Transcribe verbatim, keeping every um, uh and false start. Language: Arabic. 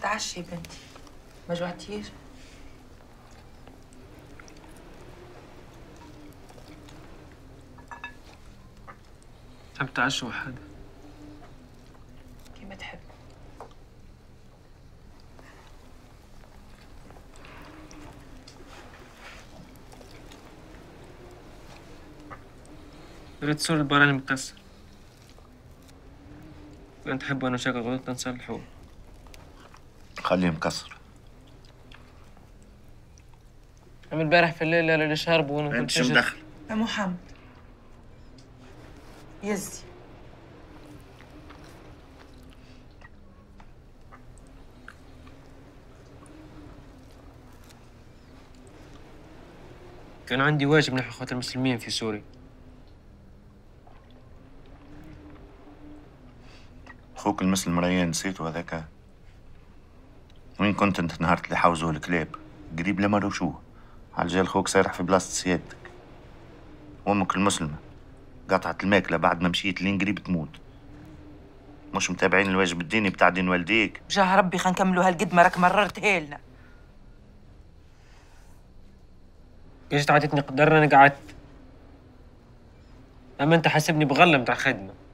تعشي بنتي، ما جوعتيش؟ تحب تعشى وحدة؟ كيما تحب. ريت صورة البراني مكسر. كنت تحب وانا شاكل غلطنا نصلحوه. خليه مكسر. أما البارح في الليل اللي شاربوا وانا انت شو مدخل؟ يا محمد يزي كان عندي واجب نحو اخوات المسلمين في سوريا. اخوك المسلم ريان نسيته هذاك؟ وين كنت انت نهار اللي حاوزوا الكلاب؟ قريب لما روشوه على جال خوك سارح في بلاصة سيادتك. وامك المسلمة قطعت الماكلة بعد ما مشيت لين قريب تموت. مش متابعين الواجب الديني بتاع دين والديك؟ بجاه ربي خلينا نكملوا هالقد ما راك مررتها لنا. جيت عطيتني قدر انا قعدت. اما انت حاسبني بغلة متاع خدمة.